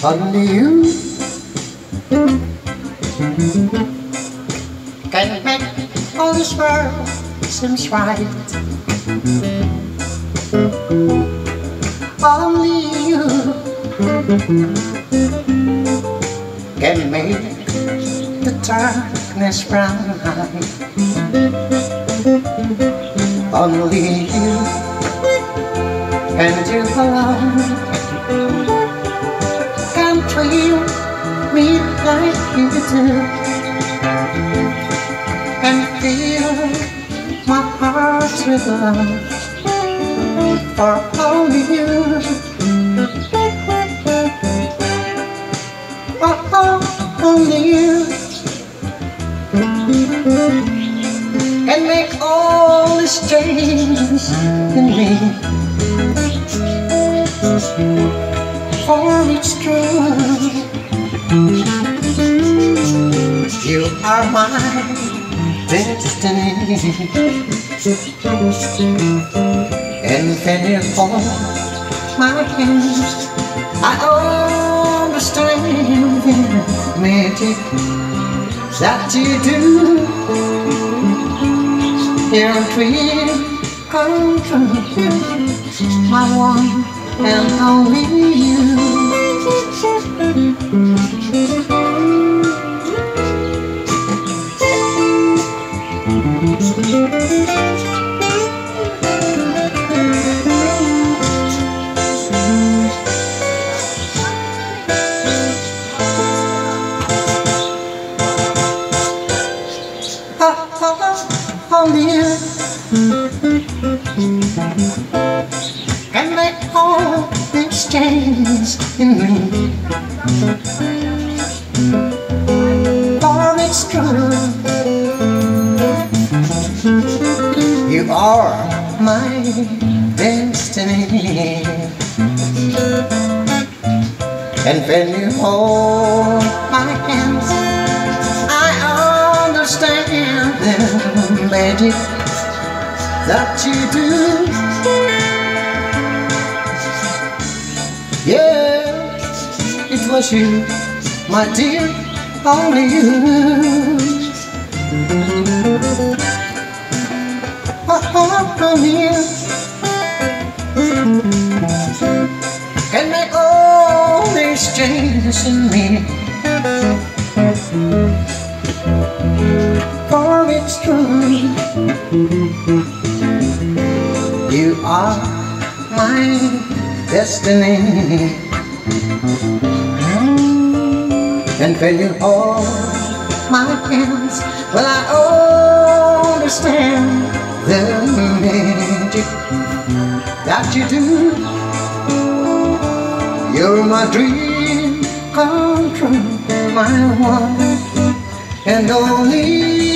Only you can make all this world seems right. Only you can make the darkness bright. Only you and you alone can treat me like you do, and fill my heart with love for only you. Oh, only you can make all these changes in me. For it's true, you are my destiny, and when you hold my hands, I understand the magic that you do. Your dream come true, my one and only you. Only you can make all these changes in me. For it's true, you are my destiny, and when you hold my hands, I understand the magic that you do. Yeah, it was you, my dear, only you. Oh, only you can make all these changes in me. For it's true, you are my destiny, and when you hold my hands, well, I understand the magic that you do. You're my dream come true, my one and only